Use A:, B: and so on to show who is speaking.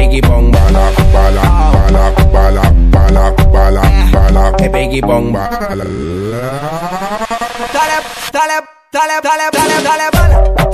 A: piggy bong bala, bala, bala, bala, bala, bala, bala, piggy bong bala. Dale, dale, dale, dale, dale, dale, bala.